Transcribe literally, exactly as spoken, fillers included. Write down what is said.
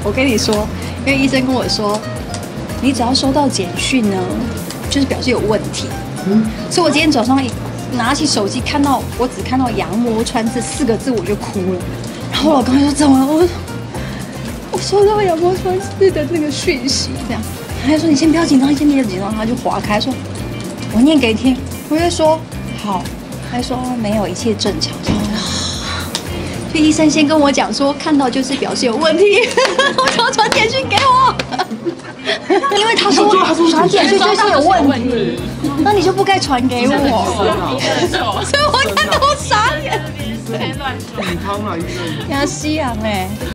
我跟你说，因为医生跟我说，你只要收到简讯呢，就是表示有问题。嗯，所以我今天早上一拿起手机看到，我只看到羊膜穿刺四个字我就哭了。然后我刚才说怎么了？我我收到羊膜穿刺的那个讯息，这样，他就说你先不要紧张，先不要紧张，他就划开说，我念给你听。我就说好，他说没有，一切正常。所以医生先跟我讲说，看到就是表示有问题，我说传简讯给我，因为他说传简讯就是有问题，那你就不该传给我，所以我看到我傻眼。 你汤啊，医生。 亚西洋哎。